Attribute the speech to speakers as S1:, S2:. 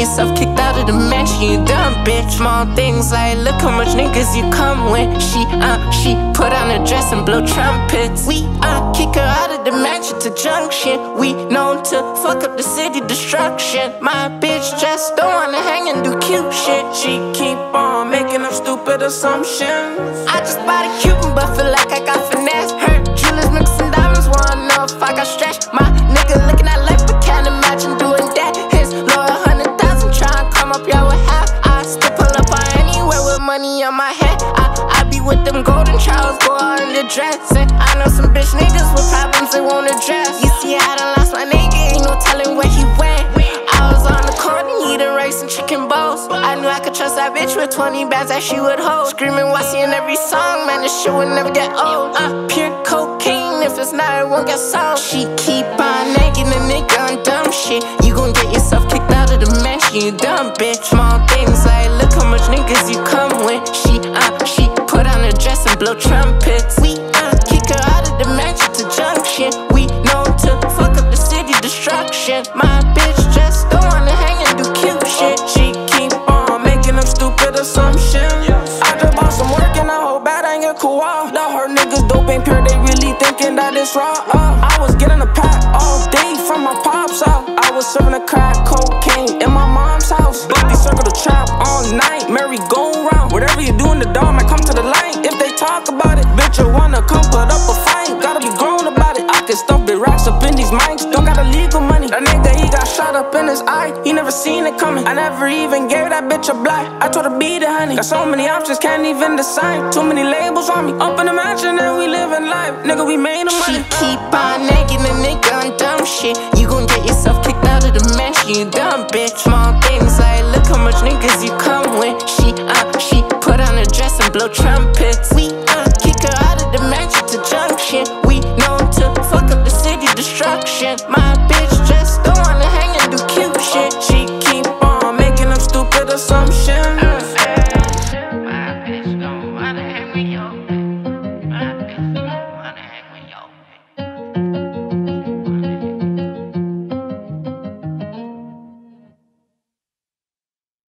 S1: yourself kicked out of the mansion, you dumb bitch. Small things like, look how much niggas you come with. She put on a dress and blow trumpets. We kick her out of the mansion to Junction. We known to fuck up the city, destruction. My bitch just don't wanna hang and do cute shit.
S2: She keep on making up stupid assumptions.
S1: I just bought a Cuban, but feel like I got finesse. Her jewelers mixing diamonds, wanna know if I got stretched. My nigga looking at life, but can't imagine doing that. His lawyer 100,000, tryna come up, y'all with half. I still pull up on anywhere with money on my head. I be with them golden trials, go out in the dress. And I know some bitch niggas with problems they won't address. You see, I done lost my nigga, ain't no telling where he went. I was on the court and eating rice and chicken bowls. I knew I could trust that bitch with 20 bands that she would hold. Screaming Wasi in every song, man, this shit would never get old. Pure cocaine, if it's not, it won't get sold. She keep on nagging a nigga on dumb shit. You gon' get yourself kicked out of the mansion, you dumb bitch. Small things like, look how much niggas you come with. She put on a dress and blow trumpets. We kick her out of the mansion to Junction. We known to fuck up the city, destruction. My bitch just don't wanna hang and do cute shit.
S2: She keep on making them stupid assumptions. I just bought some work and I hope bad I ain't get cool off. Now her niggas dope ain't pure, they really thinking that it's raw. I was getting a pack all day from my pop's house. I was serving a crack cocaine in my mom's house. Bloody circle the trap all night, merry go round. Whatever you do in the dark might come to the light. If they talk about it, bitch, you wanna come put up a fight. Gotta be grown about it. I can stuff the racks up in these mics. Don't got illegal money. That nigga, he got shot up in his eye. He never seen it coming. I never even gave that bitch a blight. I told her beat it, honey. Got so many options, can't even decide. Too many labels on me. Up in the mansion and we living life. Nigga, we made the money.
S1: She keep on nagging a nigga on dumb shit. You gon' get yourself kicked out of the mansion, you dumb bitch. Small things like, look how much niggas you come with. She put on a dress and blow trumpets.